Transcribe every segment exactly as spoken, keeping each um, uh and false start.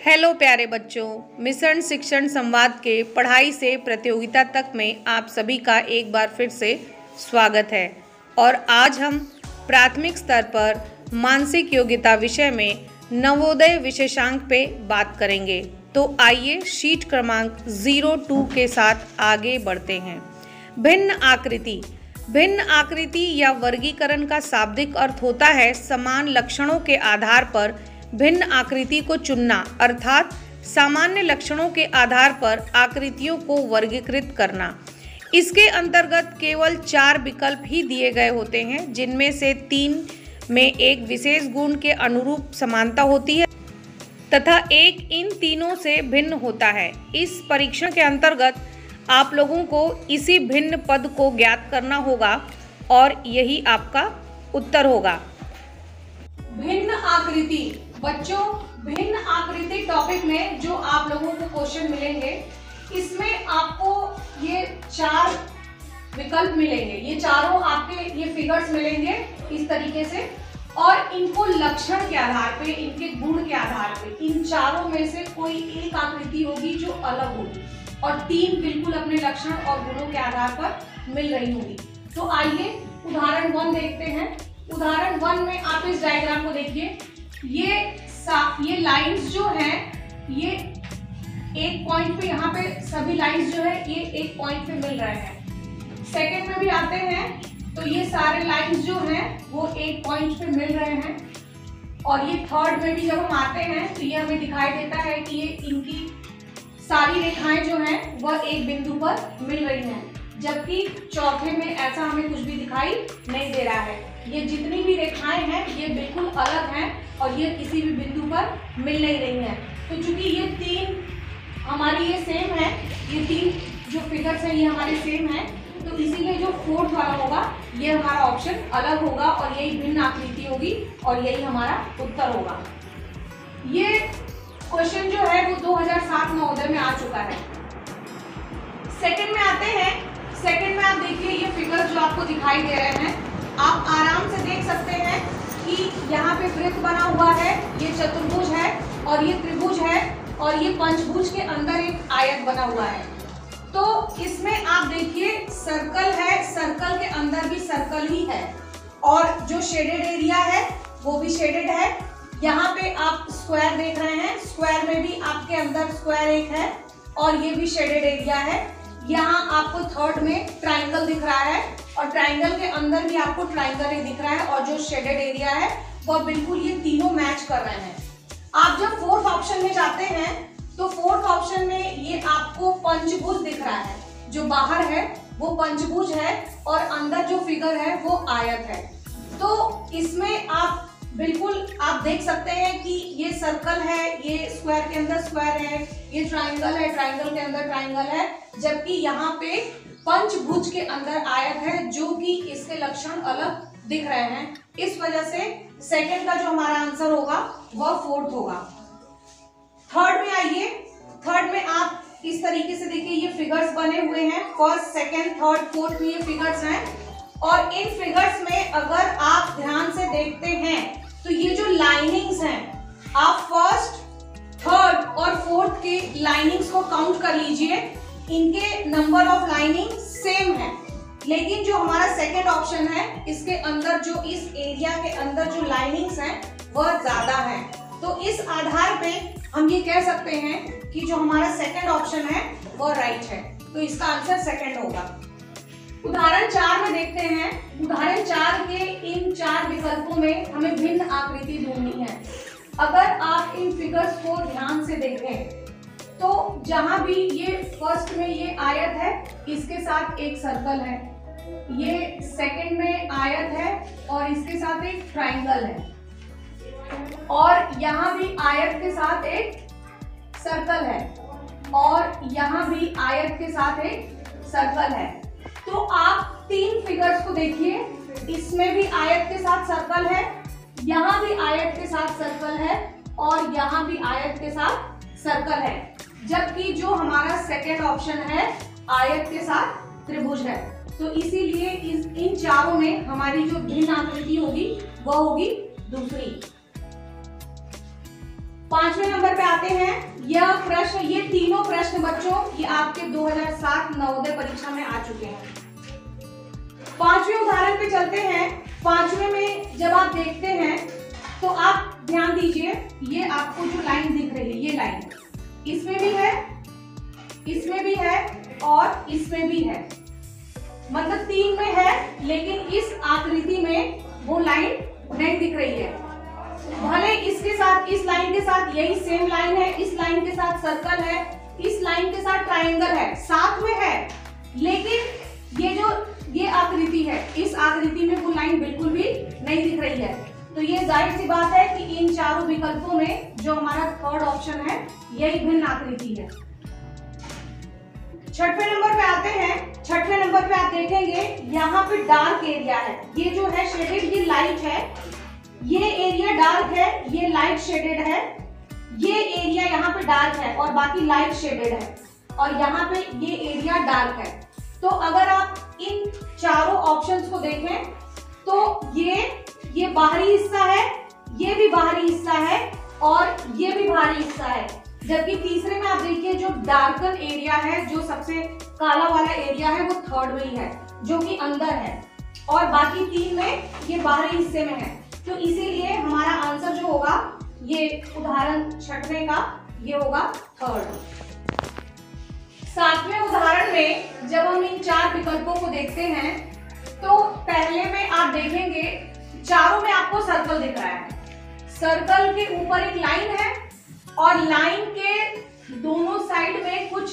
Hello प्यारे बच्चों, mission शिक्षण संवाद के पढ़ाई से प्रतियोगिता तक में आप सभी का एक बार फिर से स्वागत है। और आज हम प्राथमिक स्तर पर मानसिक योग्यता विषय में नवोदय विशेषांक पे बात करेंगे। तो आइए शीट क्रमांक ज़ीरो टू के साथ आगे बढ़ते हैं। भिन्न आकृति। भिन्न आकृति या वर्गीकरण का शाब्दिक अर्थ होता है समान लक्षणों के आधार पर भिन्न आकृति को चुनना, अर्थात सामान्य लक्षणों के आधार पर आकृतियों को वर्गीकृत करना। इसके अंतर्गत केवल चार विकल्प ही दिए गए होते हैं, जिनमें से तीन में एक विशेष गुण के अनुरूप समानता होती है तथा एक इन तीनों से भिन्न होता है। इस परीक्षण के अंतर्गत आप लोगों को इसी भिन्न पद को ज्ञात करना होगा और यही आपका उत्तर होगा। भिन्न आकृति। बच्चों, भिन्न आकृति टॉपिक में जो आप लोगों को क्वेश्चन मिलेंगे, इसमें आपको ये चार विकल्प मिलेंगे। ये चारों आपके ये फिगर्स मिलेंगे इस तरीके से, और इनको लक्षण के आधार पे, इनके गुण के आधार पे, इन चारों में से कोई एक आकृति होगी जो अलग होगी और तीन बिल्कुल अपने लक्षण और गुणों के आधार पर मिल रही होगी। तो आइए उदाहरण वन देखते हैं। उदाहरण वन में आप इस डायग्राम को देखिए। ये ये लाइंस जो हैं, ये एक पॉइंट पे, यहाँ पे सभी लाइंस जो है ये एक पॉइंट पे मिल रहे हैं। सेकंड में भी आते हैं तो ये सारे लाइंस जो हैं वो एक पॉइंट पे मिल रहे हैं। और ये थर्ड में भी जब हम आते हैं तो ये हमें दिखाई देता है कि ये इनकी सारी रेखाएं जो हैं वह एक बिंदु पर मिल रही हैं, जबकि चौथे में ऐसा हमें कुछ भी दिखाई नहीं दे रहा है। ये जितनी भी रेखाएं हैं ये बिल्कुल अलग हैं और ये किसी भी बिंदु पर मिल नहीं रही हैं। तो चूंकि ये तीन हमारी ये सेम है, ये तीन जो फिगर्स हैं ये हमारे सेम हैं, तो इसीलिए जो फोर्थ वाला होगा ये हमारा ऑप्शन अलग होगा और यही भिन्न आकृति होगी और यही हमारा उत्तर होगा। ये क्वेश्चन जो है वो दो हज़ार सात नवोदय में आ चुका है। सेकंड में आते हैं। सेकंड में आप देखिए ये फिगर्स जो आपको दिखाई दे रहे हैं, आप आराम से देख सकते हैं कि यहाँ पे वृत्त बना हुआ है, ये चतुर्भुज है और ये त्रिभुज है और ये पंचभुज के अंदर एक आयत बना हुआ है। तो इसमें आप देखिए सर्कल है, सर्कल के अंदर भी सर्कल ही है और जो शेडेड एरिया है वो भी शेडेड है। यहाँ पे आप स्क्वायर देख रहे हैं, स्क्वायर में भी आपके अंदर स्क्वायर एक है और ये भी शेडेड एरिया है। यहाँ आपको थर्ड में ट्राइंगल दिख रहा है और ट्राइंगल के अंदर भी आपको ट्राइंगल ही दिख रहा है और जो शेडेड एरिया है वह बिल्कुल ये तीनों मैच कर रहे हैं। आप जब फोर्थ ऑप्शन में जाते हैं तो फोर्थ ऑप्शन में ये आपको पंचभुज दिख रहा है, जो बाहर है वो पंचभुज है और अंदर जो फिगर है वो आयत है। तो इसमें आप बिल्कुल आप देख सकते हैं कि ये सर्कल है, ये स्क्वायर के अंदर स्क्वायर है, ये ट्राइंगल है, ट्राइंगल के अंदर ट्राइंगल है, जबकि यहाँ पे पंचभुज के अंदर आयत है, जो कि इसके लक्षण अलग दिख रहे हैं। इस वजह से सेकंड का जो हमारा आंसर होगा वह फोर्थ होगा। थर्ड में आइए। थर्ड में आप इस तरीके से देखिए, ये फिगर्स बने हुए हैं, फर्स्ट, सेकंड, थर्ड, फोर्थ में ये फिगर्स हैं और इन फिगर्स में अगर आप ध्यान से देखते हैं तो ये जो लाइनिंग्स हैं, आप फर्स्ट, थर्ड और फोर्थ के लाइनिंग्स को काउंट कर लीजिए। इनके नंबर ऑफ लाइनिंग सेम है, लेकिन जो हमारा सेकंड ऑप्शन है इसके अंदर जो इस एरिया के अंदर जो लाइनिंग्स हैं वह ज्यादा है। तो इस आधार पे हम ये कह सकते हैं कि जो हमारा सेकंड ऑप्शन है वह राइट है। तो इसका आंसर सेकंड होगा। उदाहरण चार में देखते हैं। उदाहरण चार के इन चार विकल्पों में हमें भिन्न आकृति ढूंढनी है। अगर आप इन फिगर्स को ध्यान से देखें तो जहां भी ये फर्स्ट में ये आयत है, इसके साथ एक सर्कल है, ये सेकंड में आयत है और इसके साथ एक ट्राइंगल है, और यहाँ भी आयत के साथ एक सर्कल है और यहाँ भी आयत के साथ एक सर्कल है। तो आप तीन फिगर्स को देखिए, इसमें भी आयत के साथ सर्कल है, यहाँ भी आयत के साथ सर्कल है और यहाँ भी आयत के साथ सर्कल है, जबकि जो हमारा सेकेंड ऑप्शन है आयत के साथ त्रिभुज है। तो इसीलिए इस इन चारों में हमारी जो भिन्न आकृति होगी वह होगी दूसरी। पांचवें नंबर पे आते हैं। यह प्रश्न, ये तीनों प्रश्न बच्चों ये आपके दो हज़ार सात नवोदय परीक्षा में आ चुके हैं। पांचवें उदाहरण पे चलते हैं। पांचवें में जब आप देखते हैं तो आप ध्यान दीजिए, ये आपको जो लाइन दिख रही है, ये लाइन इसमें भी है, इसमें भी है और इसमें भी है, मतलब तीन में है, लेकिन इस आकृति में वो लाइन नहीं दिख रही है। भले इसके साथ, इस लाइन के साथ यही सेम लाइन है, इस लाइन के साथ सर्कल है, इस लाइन के साथ ट्रायंगल है, साथ में है, लेकिन ये जो ये आकृति है, इस आकृति में वो लाइन बिल्कुल भी नहीं दिख रही है। तो ये जाहिर सी बात है कि इन चारों विकल्पों में जो हमारा थर्ड ऑप्शन है यही भिन्न आकृति है। छठवें नंबर पे आते हैं। छठवें नंबर पे आप देखेंगे यहाँ पे डार्क एरिया है, ये जो है शेडेड, ये लाइट है, ये एरिया डार्क है, ये लाइट शेडेड है, ये एरिया यहाँ पे डार्क है और बाकी लाइट शेडेड है, और यहाँ पे ये एरिया डार्क है। तो अगर आप इन चारों ऑप्शंस को देखें तो ये ये बाहरी हिस्सा है, ये भी बाहरी हिस्सा है और ये भी बाहरी हिस्सा है, जबकि तीसरे में आप देखिए जो डार्कन एरिया है, जो सबसे काला वाला एरिया है, वो थर्ड में ही है, जो कि अंदर है, और बाकी तीन में ये बाहरी हिस्से में है। तो इसीलिए हमारा आंसर जो होगा ये उदाहरण छठवें का ये होगा थर्ड। सातवें उदाहरण में जब हम इन चार विकल्पों को देखते हैं तो पहले में आप देखेंगे चारों में आपको सर्कल दिख रहा है, सर्कल के ऊपर एक लाइन है और लाइन के दोनों साइड में कुछ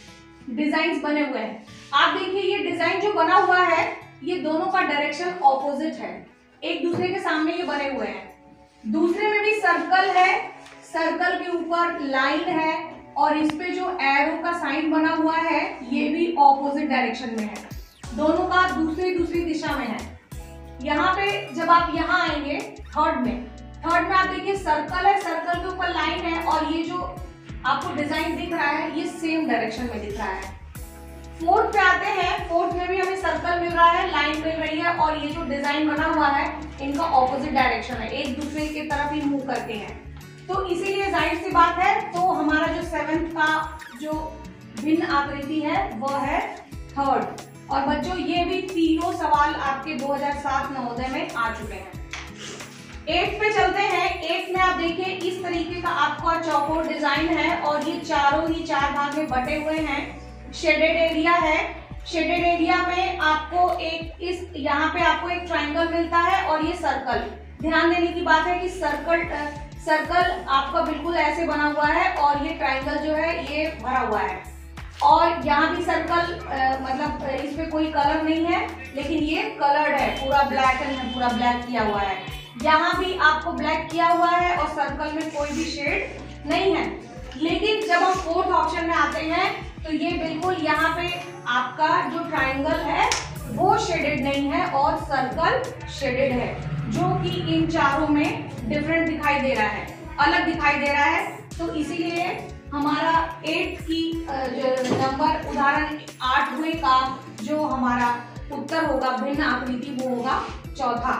डिजाइन बने हुए हैं। आप देखिए ये डिजाइन जो बना हुआ है ये दोनों का डायरेक्शन ऑपोजिट है, एक दूसरे के सामने ये बने हुए हैं। दूसरे में भी सर्कल है, सर्कल के ऊपर लाइन है और इस पे जो एरो का साइन बना हुआ है ये भी ऑपोजिट डायरेक्शन में है, दोनों का दूसरी दूसरी दिशा में है। यहाँ पे जब आप यहाँ आएंगे थर्ड में, थर्ड में आप देखिए सर्कल है, सर्कल के ऊपर लाइन है और ये जो आपको डिजाइन दिख रहा है ये सेम डायरेक्शन में दिख रहा है। फोर्थ पे आते हैं। फोर्थ में भी हमें सर्कल मिल रहा है, लाइन मिल रही है और ये जो डिजाइन बना हुआ है इनका ऑपोजिट डायरेक्शन है, एक दूसरे की तरफ ही मूव करते हैं। तो इसीलिए जाहिर सी बात है, तो हमारा जो सेवेंथ का जो भिन्न आकृति है वह है थर्ड। और बच्चों ये भी तीनों सवाल आपके दो हज़ार सात नवोदय में आ चुके हैं। एट पे चलते हैं। एट में आप देखिए इस तरीके का आपका चौकोर डिजाइन है और ये चारों ही चार भाग में बटे हुए हैं। शेडेड एरिया है, शेडेड एरिया में आपको एक इस यहाँ पे आपको एक ट्रायंगल मिलता है और ये सर्कल। ध्यान देने की बात है कि सर्कल सर्कल आपका बिल्कुल ऐसे बना हुआ है और ये ट्रायंगल जो है ये भरा हुआ है, और यहाँ भी सर्कल मतलब इसमें कोई कलर नहीं है, लेकिन ये कलर्ड है, पूरा ब्लैक एंड पूरा ब्लैक किया हुआ है। यहाँ भी आपको ब्लैक किया हुआ है और सर्कल में कोई भी शेड नहीं है। लेकिन जब हम फोर्थ ऑप्शन में आते हैं तो ये बिल्कुल यहाँ पे आपका जो ट्रायंगल है वो शेडेड नहीं है और सर्कल शेडेड है, जो कि इन चारों में डिफरेंट दिखाई दे रहा है, अलग दिखाई दे रहा है। तो इसीलिए हमारा एट की जो नंबर उदाहरण आठवें का जो हमारा उत्तर होगा भिन्न आकृति वो होगा चौथा।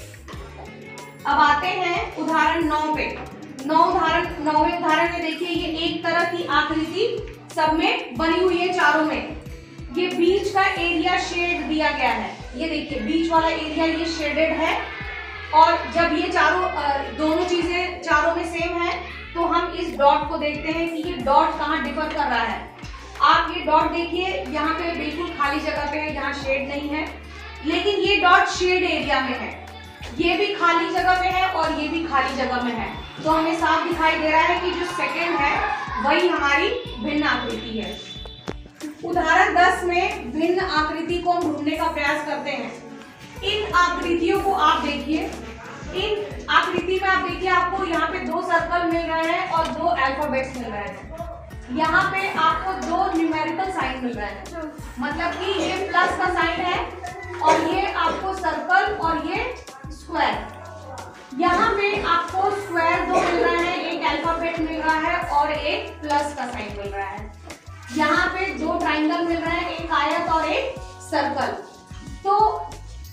अब आते हैं उदाहरण नौ पे। नौ उदाहरण नौवें उदाहरण में देखिए ये एक तरह की आकृति सब में बनी हुई है, चारों में। ये बीच का एरिया शेड दिया गया है, ये देखिए बीच वाला एरिया ये शेडेड है, और जब ये चारों दोनों चीजें चारों में सेम है तो हम इस डॉट को देखते हैं कि ये डॉट कहाँ डिफर कर रहा है। आप ये डॉट देखिए, यहाँ पे बिल्कुल खाली जगह पे है, यहाँ शेड नहीं है, लेकिन ये डॉट शेड एरिया में है, ये भी खाली जगह में है और ये भी खाली जगह में है। तो हमें साफ दिखाई दे रहा है कि जो सेकंड है वही हमारी भिन्न आकृति है। उदाहरण दस में भिन्न आकृति को हम ढूंढने का प्रयास करते हैं। इन आकृतियों को आप देखिए, इन आकृति में आप देखिए आपको यहाँ पे दो सर्कल मिल रहे हैं और दो अल्फाबेट्स मिल रहे हैं। यहाँ पे आपको दो न्यूमेरिकल साइन मिल रहे हैं, मतलब कि ये प्लस का साइन है और ये आपको सर्कल और ये स्क्वायर। यहाँ पे आपको स्क्वायर दो मिल रहे हैं, एक अल्फाबेट मिल रहा है और एक प्लस का साइन मिल रहा है। यहाँ पे दो ट्राइंगल मिल रहे हैं, एक आयत और एक सर्कल। तो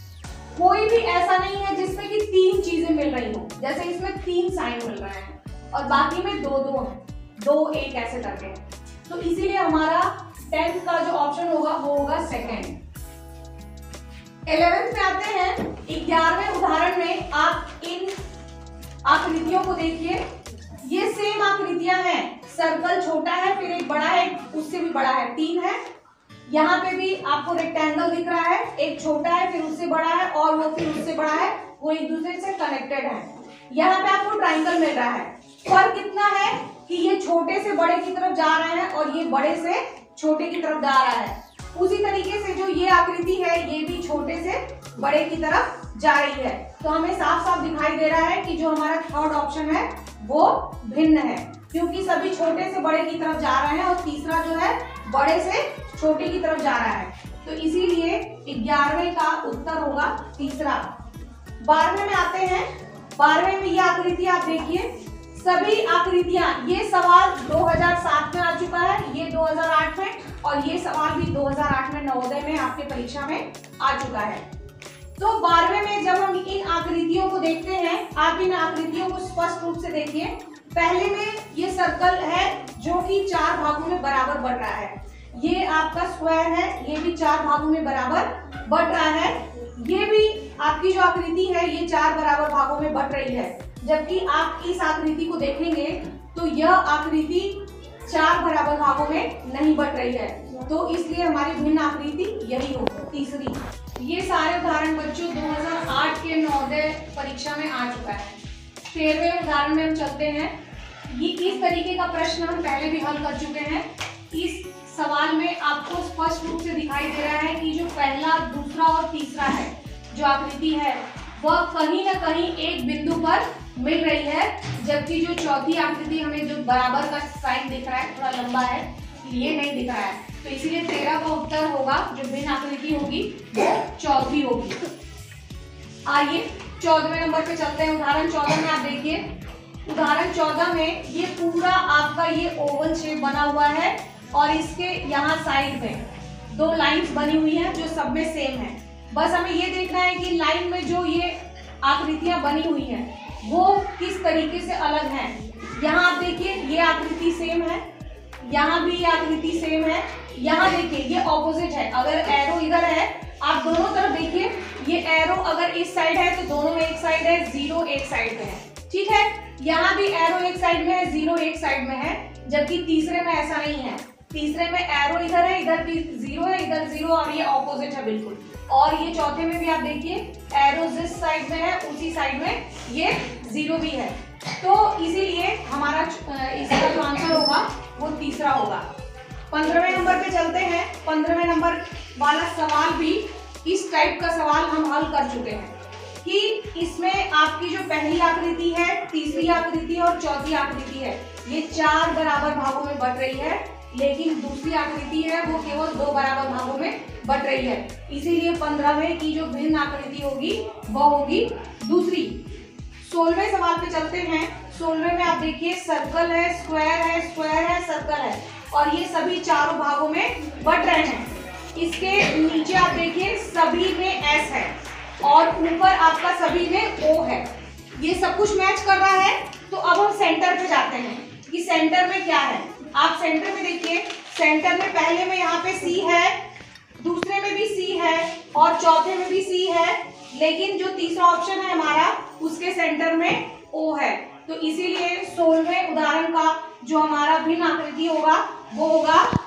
कोई भी ऐसा नहीं है जिसमें कि तीन चीजें मिल रही हो, जैसे इसमें तीन साइन मिल रहे हैं और बाकी में दो दो है, दो एक ऐसे करके। तो इसीलिए हमारा टेंथ का जो ऑप्शन होगा वो होगा सेकेंड। इलेवेंथ में आते हैं, ग्यारहवें उदाहरण में आप इन आकृतियों को देखिए, ये सेम आकृतियां हैं। सर्कल छोटा है, फिर एक बड़ा है, उससे भी बड़ा है, तीन है। यहाँ पे भी आपको रेक्टेंगल दिख रहा है, एक छोटा है, फिर उससे बड़ा है, और वो फिर उससे बड़ा है, वो एक दूसरे से कनेक्टेड है। यहाँ पे आपको ट्राइंगल मिल रहा है। फर्क कितना है कि ये छोटे से बड़े की तरफ जा रहे हैं और ये बड़े से छोटे की तरफ जा रहा है। उसी तरीके से जो ये आकृति है, ये भी छोटे से बड़े की तरफ जा रही है। तो हमें साफ साफ दिखाई दे रहा है कि जो हमारा थर्ड ऑप्शन है वो भिन्न है, क्योंकि सभी छोटे से बड़े की तरफ जा रहे हैं और तीसरा जो है बड़े से छोटे की तरफ जा रहा है। तो इसीलिए ग्यारहवें का उत्तर होगा तीसरा। बारहवें में आते हैं, बारहवें में ये आकृति आप देखिए, सभी आकृतियां, ये सवाल दो हज़ार सात में आ चुका है, ये दो हज़ार आठ में, और ये सवाल भी दो हज़ार आठ में नवोदय में आपके परीक्षा में आ चुका है। तो बारहवें में जब हम इन आकृतियों को देखते हैं, आप इन आकृतियों को स्पष्ट रूप से देखिए। पहले में ये सर्कल है जो कि चार भागों में बराबर बढ़ रहा है, ये आपका स्क्वायर है, ये भी चार भागों में बराबर बढ़ रहा है। ये भी आपकी जो आकृति है ये चार बराबर भागों में बढ़ रही है, जबकि आप इस आकृति को देखेंगे तो यह आकृति चार बराबर भागों में नहीं बढ़ रही है। तो इसलिए हमारी भिन्न आकृति यही होगी, तीसरी। ये सारे उदाहरण बच्चों दो हज़ार आठ के नवोदय परीक्षा में आ चुका है। तेरहवें उदाहरण में हम चलते हैं। ये इस तरीके का प्रश्न हम पहले भी हल कर चुके हैं। इस सवाल में आपको स्पष्ट रूप से दिखाई दे रहा है कि जो पहला, दूसरा और तीसरा है जो आकृति है वह कहीं ना कहीं एक बिंदु पर मिल रही है, जबकि जो चौथी आकृति हमें जो बराबर का साइन दिख रहा है, थोड़ा लंबा है, ये नहीं दिख रहा है। तो इसीलिए तेरह का उत्तर होगा, जो भिन्न आकृति होगी वो चौथी होगी। आइए चौदहवें नंबर पे चलते हैं। उदाहरण चौदह में आप देखिए, उदाहरण चौदह में ये पूरा आपका ये ओवल शेप बना हुआ है और इसके यहाँ साइड में दो लाइंस बनी हुई हैं जो सब में सेम है। बस हमें ये देखना है कि लाइन में जो ये आकृतियां बनी हुई हैं वो किस तरीके से अलग हैं। यहाँ आप देखिए ये आकृति सेम है, यहाँ भी ये आकृति सेम है, यहाँ देखिए ये ऑपोजिट है। अगर एरो इधर है, आप दोनों तरफ देखिए, ये एरो अगर इस साइड है तो दोनों में एक साइड है, जीरो एक साइड में है, ठीक है। यहाँ भी एरो एक साइड में है, जीरो एक साइड में है, जबकि तीसरे में ऐसा नहीं है। तीसरे में एरो इधर है, इधर भी जीरो है, इधर जीरो, और ये ऑपोजिट है बिल्कुल। और ये चौथे में भी आप देखिए एरो जिस साइड में है उसी साइड में ये जीरो भी है। तो इसीलिए हमारा इसका जो आंसर होगा वो तीसरा होगा। पंद्रहवें नंबर पे चलते हैं। पंद्रहवें नंबर वाला सवाल भी इस टाइप का सवाल हम हल कर चुके हैं कि इसमें आपकी जो पहली आकृति है, तीसरी आकृति और चौथी आकृति है, ये चार बराबर भागों में बढ़ रही है, लेकिन दूसरी आकृति है वो केवल दो बराबर भागों में बढ़ रही है। इसीलिए पंद्रहवें की जो भिन्न आकृति होगी वह होगी दूसरी। सोलहवें सवाल पे चलते हैं। सोलहवें में आप देखिए सर्कल है, स्क्वायर है, स्क्वायर है, सर्कल है, और ये सभी चारों भागों में बढ़ रहे हैं। इसके नीचे आप देखिए सभी में एस है और ऊपर आपका सभी में ओ है। ये सब कुछ मैच कर रहा है। तो अब हम सेंटर पे जाते हैं कि सेंटर में क्या है। आप सेंटर में देखिए, सेंटर में पहले में यहाँ पे सी है, दूसरे में भी सी है और चौथे में भी सी है, लेकिन जो तीसरा ऑप्शन है हमारा उसके सेंटर में ओ है। तो इसीलिए सोलहवें उदाहरण का जो हमारा भिन्न आकृति होगा वो होगा